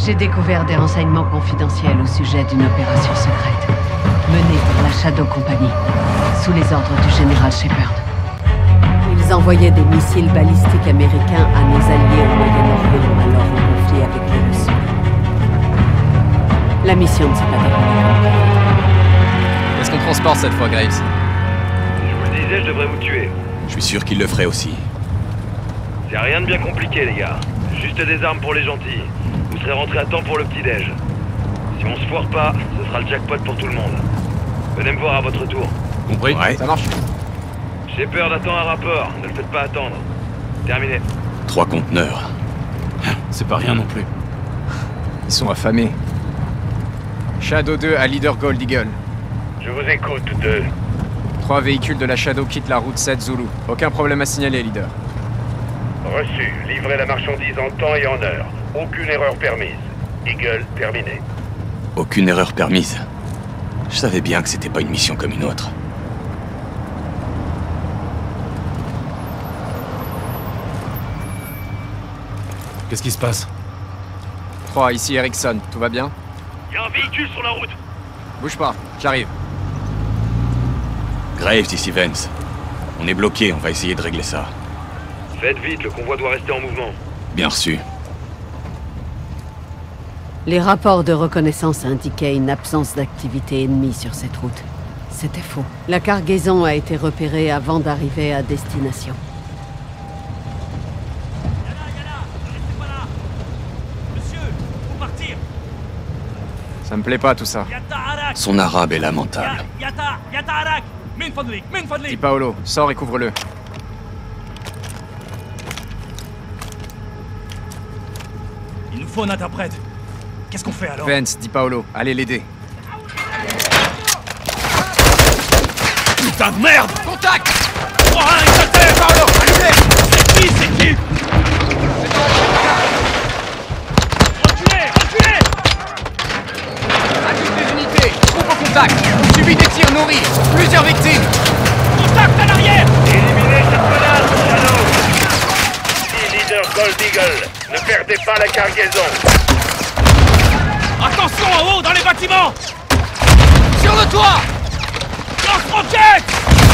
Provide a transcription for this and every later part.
J'ai découvert des renseignements confidentiels au sujet d'une opération secrète, menée par la Shadow Company, sous les ordres du général Shepard. Ils envoyaient des missiles balistiques américains à nos alliés au Moyen-Orient, alors en conflit avec les Russes. La mission ne s'est pas déroulée. Qu'est-ce qu'on transporte cette fois, Graves? Je vous le disais, je devrais vous tuer. Je suis sûr qu'il le ferait aussi. C'est rien de bien compliqué, les gars. Juste des armes pour les gentils. Vous serez rentrés à temps pour le petit-déj. Si on se foire pas, ce sera le jackpot pour tout le monde. Venez me voir à votre tour. Compris? Ouais. Ça marche. Shepard attend un rapport. Ne le faites pas attendre. Terminé. 3 conteneurs. C'est pas rien non plus. Ils sont affamés. Shadow 2 à Leader Gold Eagle. Je vous écoute, 2. 3 véhicules de la Shadow quittent la route 7 Zulu. Aucun problème à signaler, Leader. Reçu. Livrez la marchandise en temps et en heure. Aucune erreur permise. Eagle, terminé. Aucune erreur permise. Je savais bien que c'était pas une mission comme une autre. Qu'est-ce qui se passe? 3, ici Erickson. Tout va bien? Il y a un véhicule sur la route. Bouge pas, j'arrive. Graves, ici Vance. On est bloqué, on va essayer de régler ça. Faites vite, le convoi doit rester en mouvement. Bien reçu. Les rapports de reconnaissance indiquaient une absence d'activité ennemie sur cette route. C'était faux. La cargaison a été repérée avant d'arriver à destination. Ça me plaît pas tout ça. Son arabe est lamentable. Dis Paolo, sors et couvre-le. Il nous faut un interprète. Qu'est-ce qu'on fait alors? Vance, dis Paolo, allez l'aider. Putain de merde! Contact! Oh, un exalté, Paolo! Allumez! C'est qui? Reculez! À toutes les unités, troupe au contact. On subit des tirs nourris. Plusieurs victimes. Contact à l'arrière! Éliminez cette menace, Shadow. Ici, leader Gold Eagle. Ne perdez pas la cargaison. Attention en haut, dans les bâtiments! Sur le toit! Lance-roquette!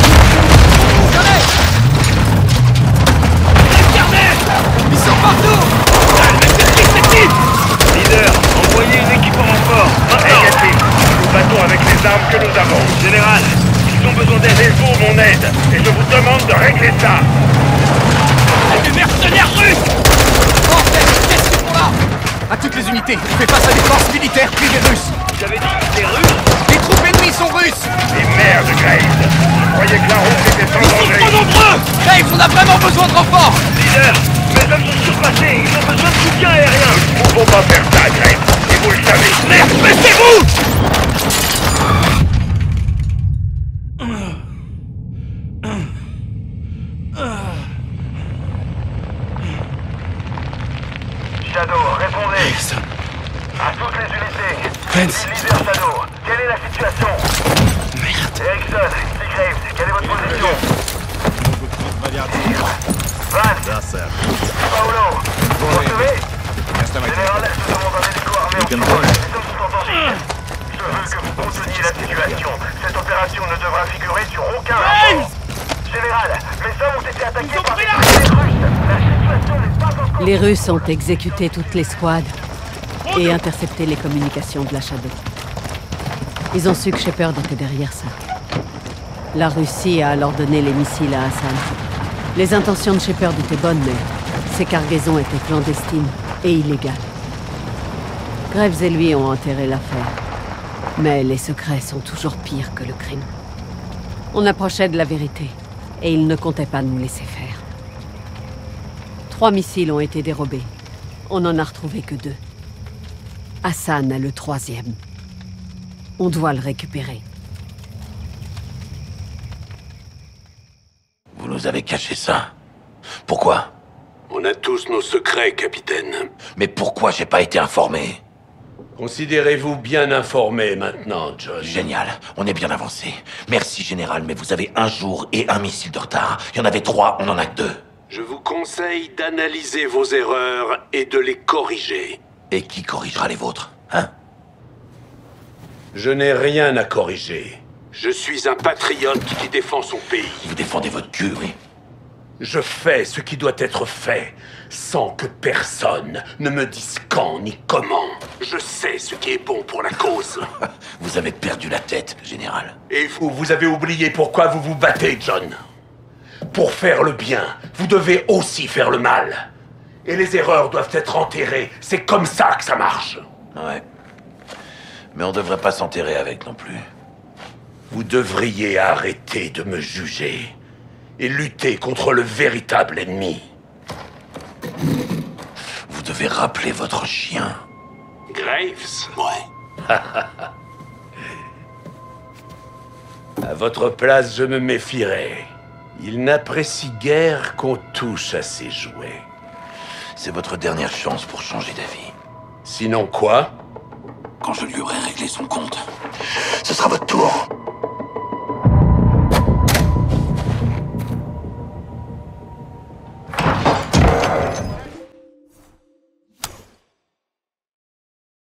Regardez! Ils sont partout! C'est qui? Leader, envoyez une équipe en renfort. Maintenant. Négatif. Nous battons avec les armes que nous avons. Général, ils ont besoin d'aide et vous, mon aide. Et je vous demande de régler ça. Des mercenaires russes! Bordel, qu'est-ce qu'ils font là? À toutes les unités, fais face à des forces militaires privées russes. Vous avez dit que c'était russe? Les troupes ennemies sont russes. Et merde, Graves. Je croyais que la route était sans Ils sont danger. trop nombreux! Graves, on a vraiment besoin de renforts. Leader, mes hommes sont surpassés. Ils ont besoin de soutien aérien. Nous ne pouvons pas faire ça, Graves. Et vous le savez. Merde, baissez-vous! Shadow, répondez. À toutes les unités. Vance. Leader Shadow, quelle est la situation? Merde. Erickson, ici Graves, quelle est votre position? Vance. Paolo, vous recevez? Général, je demande un hélico armé en front. Les hommes sont en danger. Je veux que vous conteniez la situation. Cette opération ne devra figurer sur aucun rapport. Général, mes hommes ont été attaqués par des Russes. La situation n'est pas encore... Les Russes ont exécuté toutes les squads et intercepté les communications de la Shadow. Ils ont su que Shepard était derrière ça. La Russie a alors donné les missiles à Hassan. Les intentions de Shepard étaient bonnes, mais ces cargaisons étaient clandestines et illégales. Graves et lui ont enterré l'affaire. Mais les secrets sont toujours pires que le crime. On approchait de la vérité, et ils ne comptaient pas nous laisser faire. 3 missiles ont été dérobés. On n'en a retrouvé que 2. Hassan a le 3e. On doit le récupérer. Vous nous avez caché ça. Pourquoi? On a tous nos secrets, capitaine. Mais pourquoi j'ai pas été informé? Considérez-vous bien informé maintenant, John. Génial, on est bien avancé. Merci, général, mais vous avez 1 jour et 1 missile de retard. Il y en avait 3, on en a que 2. Je vous conseille d'analyser vos erreurs et de les corriger. Et qui corrigera les vôtres, hein? Je n'ai rien à corriger. Je suis un patriote qui défend son pays. Vous défendez votre cul, oui. Je fais ce qui doit être fait, sans que personne ne me dise quand ni comment. Je sais ce qui est bon pour la cause. Vous avez perdu la tête, général. Et vous avez oublié pourquoi vous vous battez, John. Pour faire le bien, vous devez aussi faire le mal. Et les erreurs doivent être enterrées. C'est comme ça que ça marche. Ouais. Mais on devrait pas s'enterrer avec non plus. Vous devriez arrêter de me juger et lutter contre le véritable ennemi. Vous devez rappeler votre chien. Graves? Ouais. À votre place, je me méfierais. Il n'apprécie guère qu'on touche à ses jouets. C'est votre dernière chance pour changer d'avis. Sinon quoi? Quand je lui aurai réglé son compte, ce sera votre tour.